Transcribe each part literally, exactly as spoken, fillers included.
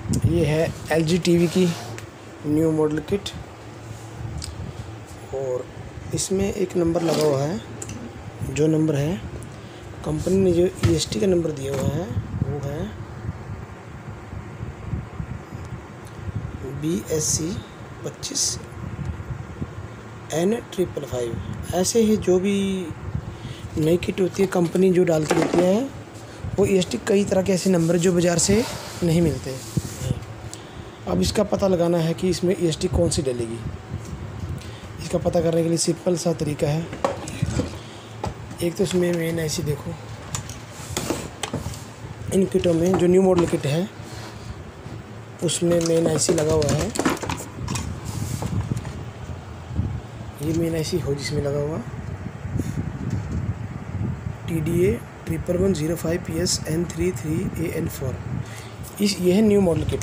ये है L G TV की न्यू मॉडल किट और इसमें एक नंबर लगा हुआ है। जो नंबर है कंपनी ने जो ई एस टी का नंबर दिया हुआ है वो है बी एस सी पच्चीस एन ट्रिपल फाइव। ऐसे ही जो भी नई किट होती है कंपनी जो डालती होती है वो ई एस टी कई तरह के ऐसे नंबर जो बाज़ार से नहीं मिलते। अब इसका पता लगाना है कि इसमें ई एस टी कौन सी डलेगी। इसका पता करने के लिए सिंपल सा तरीका है। एक तो इसमें मेन ऐसी देखो, इन किटों में जो न्यू मॉडल किट है उसमें मेन आई सी लगा हुआ है। ये मेन आई सी हो जिसमें लगा हुआ T D A triple one zero five P S N three three A N four. इस ये है न्यू मॉडल किट।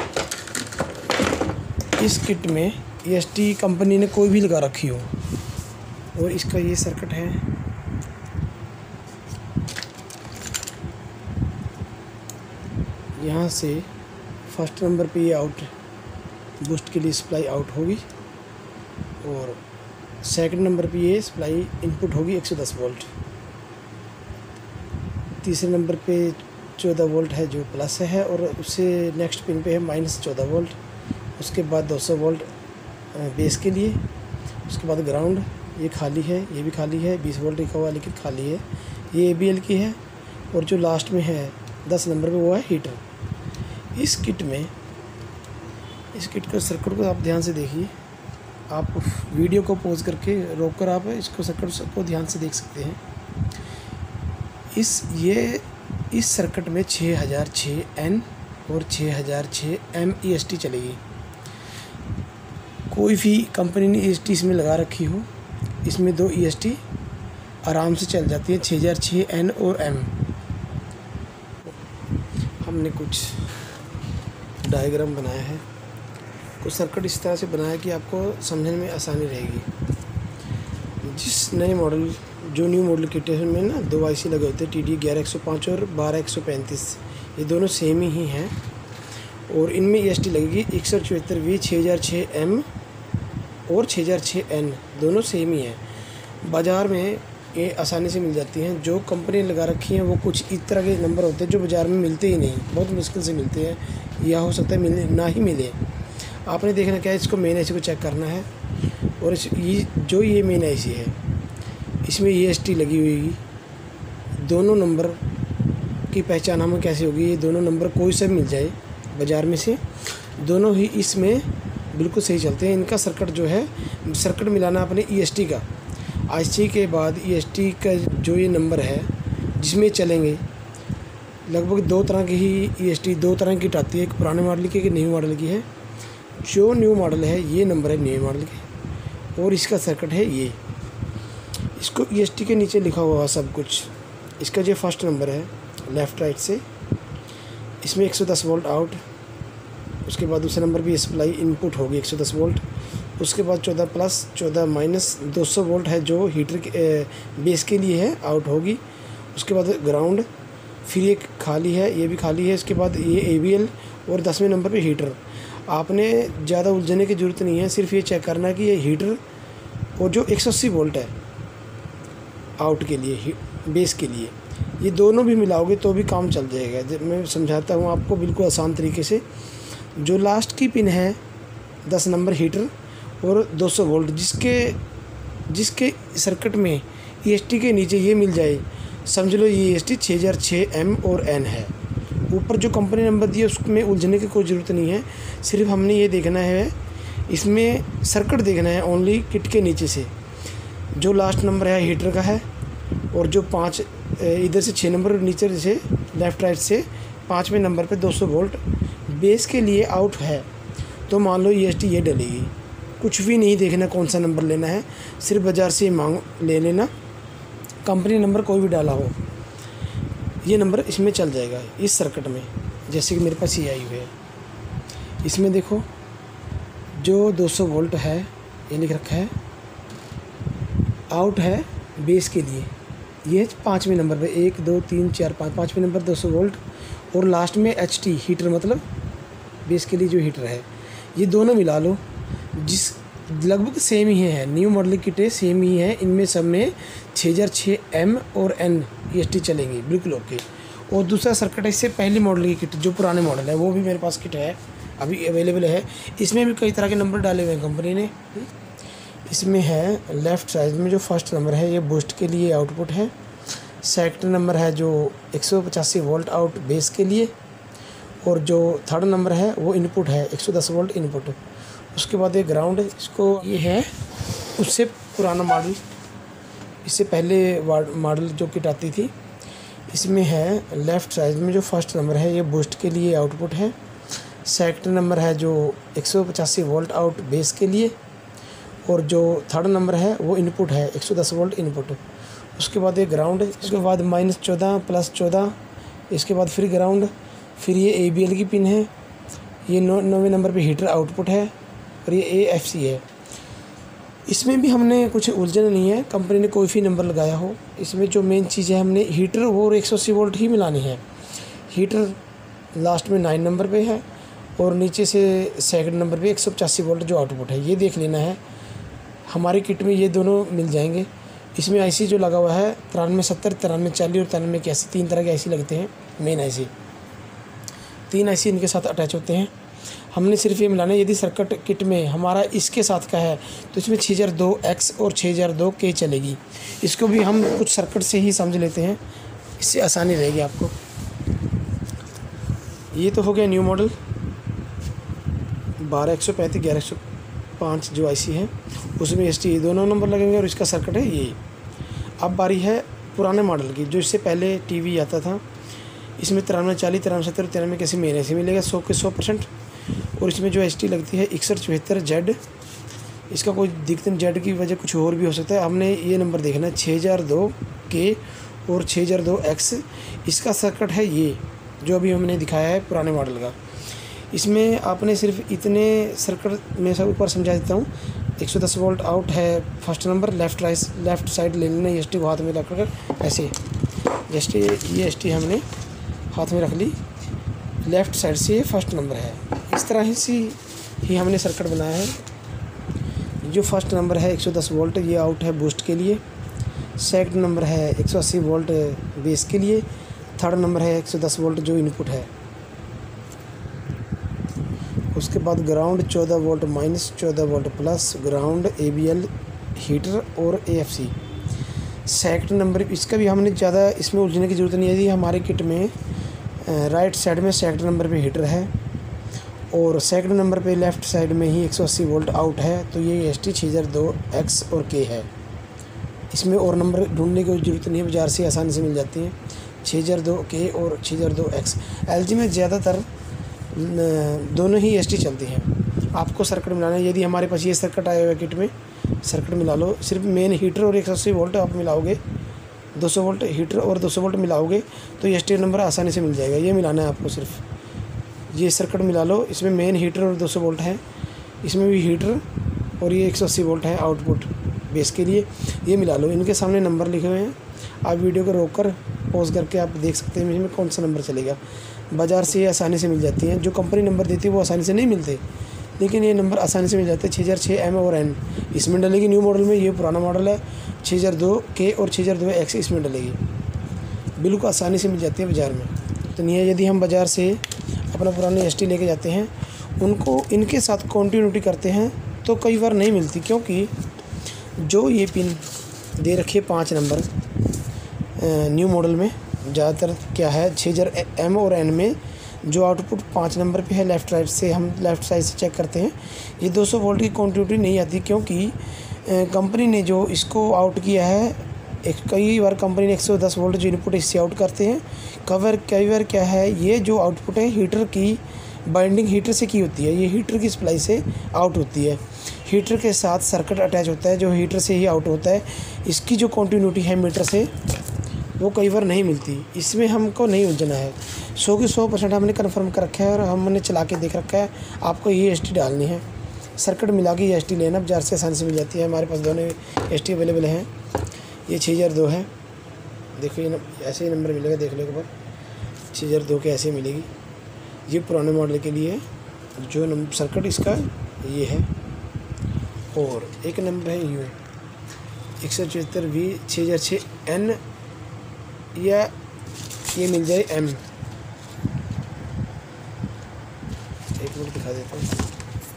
इस किट में ई एस टी कंपनी ने कोई भी लगा रखी हो और इसका ये सर्किट है। यहाँ से फर्स्ट नंबर पे ये आउट बूस्ट के लिए सप्लाई आउट होगी और सेकंड नंबर पे ये सप्लाई इनपुट होगी एक सौ दस वोल्ट। तीसरे नंबर पे चौदह वोल्ट है जो प्लस है और उससे नेक्स्ट पिन पे है माइनस चौदह वोल्ट। उसके बाद दो सौ वोल्ट बेस के लिए। उसके बाद ग्राउंड ये खाली है, ये भी खाली है, बीस वोल्ट लिखा हुआ लेकिन खाली है। ये ए बी एल की है और जो लास्ट में है दस नंबर पे वो है हीटर। इस किट में इस किट का सर्किट को आप ध्यान से देखिए। आप वीडियो को पॉज करके रोक कर आप इसको सर्किट को ध्यान से देख सकते हैं। इस ये इस सर्किट में छः हज़ार छः एन और छः हज़ार छः एम ई एस टी चलेगी। कोई भी कंपनी ने ई एस टी इसमें लगा रखी हो, इसमें दो ई एस टी आराम से चल जाती है, छः हज़ार छः एन और एम। हमने कुछ डायग्राम बनाया है, कुछ सर्किट इस तरह से बनाया कि आपको समझने में आसानी रहेगी। जिस नए मॉडल जो न्यू मॉडल किट में ना दो आई सी लगे होते हैं, टी डी ग्यारह एक सौ पाँच और बारह एक सौ पैंतीस, ये दोनों सेम ही हैं और इनमें ई एस टी लगेगी एक सौ चौहत्तर वी छः हज़ार छः एम और छः हज़ार छः एन, दोनों सेम ही हैं। बाज़ार में ये आसानी से मिल जाती हैं। जो कंपनी लगा रखी हैं वो कुछ इस तरह के नंबर होते हैं जो बाज़ार में मिलते ही नहीं, बहुत मुश्किल से मिलते हैं या हो सकता है मिले ना ही मिले। आपने देखना क्या है, इसको मेन आई सी को चेक करना है और इस ये जो ये मेन आई सी है इसमें ई एस टी लगी हुई। दोनों नंबर की पहचान हमें कैसे होगी, ये दोनों नंबर कोई सा मिल जाए बाज़ार में से, दोनों ही इसमें बिल्कुल सही चलते हैं। इनका सर्किट जो है सर्किट मिलाना अपने ई एस टी का, आई सी के बाद ई एस टी का जो ये नंबर है जिसमें चलेंगे। लगभग दो तरह की ही ई एस टी दो तरह की आती है, एक पुराने मॉडल की एक न्यू मॉडल की है। जो न्यू मॉडल है ये नंबर है न्यू मॉडल के और इसका सर्किट है ये। इसको ई एस टी के नीचे लिखा हुआ सब कुछ। इसका जो फर्स्ट नंबर है लेफ़्ट राइट से, इसमें एक सौ दस वोल्ट आउट। उसके बाद दूसरे नंबर भी सप्लाई इनपुट होगी एक सौ दस वोल्ट। उसके बाद चौदह प्लस चौदह माइनस दो सौ वोल्ट है जो हीटर के बेस के लिए है, आउट होगी। उसके बाद ग्राउंड, फिर ये खाली है, ये भी खाली है। इसके बाद ये ए बी एल और दसवें नंबर पे हीटर। आपने ज़्यादा उलझने की ज़रूरत नहीं है, सिर्फ ये चेक करना है कि ये हीटर और जो एक सौ अस्सी वोल्ट है आउट के लिए बेस के लिए, ये दोनों भी मिलाओगे तो भी काम चल जाएगा। जब मैं समझाता हूँ आपको बिल्कुल आसान तरीके से। जो लास्ट की पिन है दस नंबर हीटर और दो सौ वोल्ट, जिसके जिसके सर्किट में ई एस टी के नीचे ये मिल जाए, समझ लो ये ई एस टी छः हज़ार छः एम और एन है। ऊपर जो कंपनी नंबर दिया उसमें उलझने की कोई ज़रूरत नहीं है, सिर्फ हमने ये देखना है, इसमें सर्किट देखना है ओनली किट के नीचे से। जो लास्ट नंबर है हीटर का है और जो पाँच इधर से छः नंबर नीचे से लेफ़्ट राइट से पाँचवें नंबर पे दो सौ वोल्ट बेस के लिए आउट है, तो मान लो ई एस टी ये डलेगी। कुछ भी नहीं देखना कौन सा नंबर लेना है, सिर्फ बाज़ार से मांग ले लेना, कंपनी नंबर कोई भी डाला हो ये नंबर इसमें चल जाएगा। इस सर्किट में जैसे कि मेरे पास ये आई हुई है, इसमें देखो जो दो सौ वोल्ट है ये लिख रखा है, आउट है बेस के लिए। ये पाँचवें नंबर पे एक दो तीन चार पाँच पाँचवें नंबर दो सौ वोल्ट और लास्ट में एच टी हीटर मतलब बेस के लिए जो हीटर है, ये दोनों मिला लो, जिस लगभग सेम ही है, न्यू मॉडल किटें सेम ही है, इनमें सब में छः हज़ार छः एम और एन ई एस टी चलेंगी बिल्कुल ओके। और दूसरा सर्किट है इससे पहले मॉडल की किट, जो पुराने मॉडल है वो भी मेरे पास किट है, अभी अवेलेबल है। इसमें भी कई तरह के नंबर डाले हुए हैं कंपनी ने। इसमें है लेफ़्ट साइड में जो फर्स्ट नंबर है ये बूस्ट के लिए आउटपुट है, सेकंड नंबर है जो एक सौ पचासी वोल्ट आउट बेस के लिए, और जो थर्ड नंबर है वो इनपुट है एक सौ दस वोल्ट इनपुट। उसके बाद ये ग्राउंड, इसको ये है उससे पुराना मॉडल, इससे पहले मॉडल जो किट आती थी। इसमें है लेफ़्ट साइड में जो फर्स्ट नंबर है ये बूस्ट के लिए आउटपुट है, सेकंड नंबर है जो एक सौ पचासी वोल्ट आउट बेस के लिए, और जो थर्ड नंबर है वो इनपुट है एक सौ दस वोल्ट इनपुट। उसके बाद ये ग्राउंड, इसके बाद माइनस चौदह प्लस चौदह, इसके बाद फिर ग्राउंड, फिर ये ए बी एल की पिन है, ये नौ नौवें नंबर पे हीटर आउटपुट है, और ये ए एफ सी है। इसमें भी हमने कुछ उलझन नहीं है, कंपनी ने कोई भी नंबर लगाया हो। इसमें जो मेन चीज़ है हमने हीटर और एक सौ अस्सी वोल्ट ही मिलानी है। हीटर लास्ट में नाइन नंबर पे है और नीचे से सेकंड नंबर पे एक सौ पचासी वोल्ट जो आउटपुट है, ये देख लेना है। हमारी किट में ये दोनों मिल जाएंगे। इसमें आईसी जो लगा हुआ है तिरानवे सत्तर, तिरानवे चालीस और तिरानवे इक्यासी, तीन तरह के आईसी लगते हैं। मेन आईसी तीन आईसी इनके साथ अटैच होते हैं। हमने सिर्फ ये मिलाना है। यदि सर्किट किट में हमारा इसके साथ का है तो इसमें छः हज़ार दो एक्स और छः हज़ार दो के चलेगी। इसको भी हम कुछ सर्किट से ही समझ लेते हैं, इससे आसानी रहेगी आपको। ये तो हो गया न्यू मॉडल बारह एक सौ पैंतीस ग्यारह सौ पाँच जो आईसी है, उसमें एस टी दोनों नंबर लगेंगे और इसका सर्किट है ये। अब बारी है पुराने मॉडल की, जो इससे पहले टीवी आता था। इसमें तिरानवे चालीस, तिरानवे सत्तर, तिरानवे कैसे मेरे से मिलेगा सौ के सौ परसेंट। और इसमें जो एस टी लगती है इकसठ चौहत्तर जेड, इसका कोई दिक्कत नहीं, जेड की वजह कुछ और भी हो सकता है। हमने ये नंबर देखना है छः हज़ार दो के और छः हज़ार दो एक्स, इसका सर्किट है ये जो अभी हमने दिखाया है पुराने मॉडल का। इसमें आपने सिर्फ इतने सर्किट में सब ऊपर समझा देता हूँ। एक सौ दस वोल्ट आउट है first number, left right left side ले लेना एस टी को हाथ में रख कर ऐसे, जैसे ये एस टी हमने हाथ में रख ली, लेफ़्ट साइड से ये फर्स्ट नंबर है। इस तरह ही सी ही हमने सर्किट बनाया है। जो फर्स्ट नंबर है एक सौ दस वोल्ट ये आउट है बूस्ट के लिए, सेकंड नंबर है एक सौ अस्सी वोल्ट बेस के लिए, थर्ड नंबर है एक सौ दस वोल्ट जो इनपुट है। उसके बाद ग्राउंड चौदह वोल्ट माइनस, चौदह volt plus, ground, A B L, heater और A F C. Second number इसका भी हमने ज़्यादा इसमें उलझने की ज़रूरत नहीं है। यदि हमारे किट में राइट साइड में सेकंड नंबर पे हीटर है और सेकंड नंबर पे लेफ़्ट साइड में ही एक सौ अस्सी वोल्ट आउट है, तो ये एस टी छः हज़ार दो एक्स और के है। इसमें और नंबर ढूंढने की ज़रूरत नहीं है, बाज़ार से आसानी से मिल जाती हैं। छः हज़ार दो के और छः हज़ार दो एक्स। एल जी में ज़्यादातर दोनों ही एस टी चलती हैं। आपको सर्किट मिलाना है। यदि हमारे पास ये सर्किट आया हुआ है किट में, सर्किट मिला लो। सिर्फ मेन हीटर और एक सौ अस्सी वोल्ट आप मिलाओगे, दो सौ वोल्ट हीटर और दो सौ वोल्ट मिलाओगे तो एस टी नंबर आसानी से मिल जाएगा। ये मिलाना है आपको, सिर्फ ये सर्किट मिला लो। इसमें मेन हीटर और दो सौ वोल्ट है, इसमें भी हीटर और ये एक सौ अस्सी वोल्ट है आउटपुट बेस के लिए। ये मिला लो, इनके सामने नंबर लिखे हुए हैं। आप वीडियो को रोक कर पॉज करके आप देख सकते हैं इसमें कौन सा नंबर चलेगा। बाज़ार से ये आसानी से मिल जाती हैं। जो कंपनी नंबर देती है वो आसानी से नहीं मिलते, लेकिन ये नंबर आसानी से मिल जाते हैं। छः हज़ार छः एम और एन इसमें डलेगी न्यू मॉडल में। ये पुराना मॉडल है। छः हज़ार दो के और छः हज़ार दो एक्स इसमें डलेगी, बिल्कुल आसानी से मिल जाती है बाज़ार में। तो नहीं है, यदि हम बाज़ार से अपना पुरानी एस टी लेके जाते हैं, उनको इनके साथ कॉन्टीन्यूटी करते हैं तो कई बार नहीं मिलती, क्योंकि जो ये पिन दे रखी है पाँच नंबर न्यू मॉडल में ज़्यादातर क्या है छः हज़ार एम और एन में जो आउटपुट पाँच नंबर पे है, लेफ़्ट राइट से हम लेफ़्ट साइड से चेक करते हैं, ये दो सौ वोल्ट की कॉन्टिन्यूटी नहीं आती, क्योंकि कंपनी ने जो इसको आउट किया है, एक कई बार कंपनी ने एक सौ दस वोल्ट जो इनपुट इससे आउट करते हैं। कवर कई बार क्या है, ये जो आउटपुट है हीटर की बाइंडिंग हीटर से की होती है, ये हीटर की सप्लाई से आउट होती है। हीटर के साथ सर्किट अटैच होता है जो हीटर से ही आउट होता है। इसकी जो कॉन्टिन्यूटी है मीटर से वो कई बार नहीं मिलती। इसमें हमको नहीं उलझना है। सौ की सौ परसेंट हमने कन्फर्म कर रखा है और हमने चला के देख रखा है। आपको ये एस टी डालनी है, सर्किट मिला के ये एस टी लेना, बाजार से आसानी से मिल जाती है। हमारे पास दोनों एस टी अवेलेबल हैं। ये छः हज़ार दो है, देखो ये ऐसे ही नंबर मिलेगा, देख लो एक बार। छः हज़ार दो के ऐसे ही मिलेगी। ये पुराने मॉडल के लिए है जो नंबर सर्किट इसका ये है। और एक नंबर है यू एक सौ चौहत्तर वी छः हज़ार छः एन, या ये मिल जाए एम। एक मिनट दिखा देता हूँ।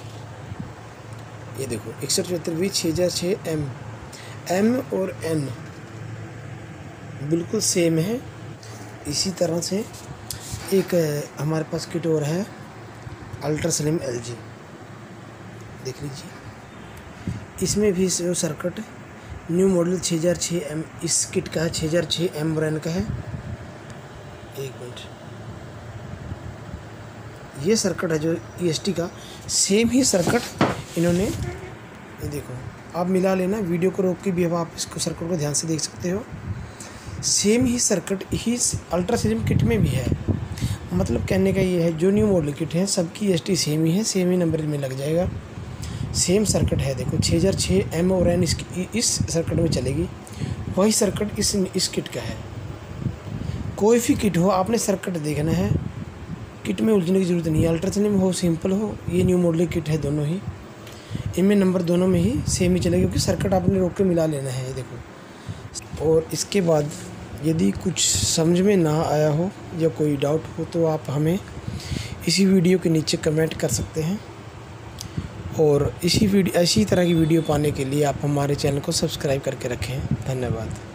ये देखो एक सौ चौहत्तर वी छः हज़ार छः एम, एम और एन बिल्कुल सेम है। इसी तरह से एक हमारे पास किट और है अल्ट्रा स्लिम एल जी, देख लीजिए। इसमें भी जो सर्किट न्यू मॉडल छः हज़ार छः एम इस किट का है, छः हज़ार छः एम ब्रांड का है। एक मिनट, ये सर्किट है जो ई एस टी का, सेम ही सर्किट इन्होंने, ये देखो आप मिला लेना, वीडियो को रोक के भी अब आप इसको सर्किट को ध्यान से देख सकते हो। सेम ही सर्किट ही अल्ट्रा स्लिम किट में भी है। मतलब कहने का ये है जो न्यू मॉडल किट है सबकी ई एस टी सेम ही है, सेम ही नंबर में लग जाएगा। सेम सर्किट है, देखो छः हज़ार छः एम और एन इस इस सर्किट में चलेगी, वही सर्किट इस इस किट का है। कोई भी किट हो आपने सर्किट देखना है, किट में उलझने की ज़रूरत नहीं है। अल्ट्रा स्लिम हो सिंपल हो, ये न्यू मॉडल किट है, दोनों ही इनमें नंबर दोनों में ही सेम ही चलेगा, क्योंकि सर्किट आपने रोक के मिला लेना है। ये देखो। और इसके बाद यदि कुछ समझ में ना आया हो या कोई डाउट हो तो आप हमें इसी वीडियो के नीचे कमेंट कर सकते हैं। और इसी वीडियो इसी तरह की वीडियो पाने के लिए आप हमारे चैनल को सब्सक्राइब करके रखें। धन्यवाद।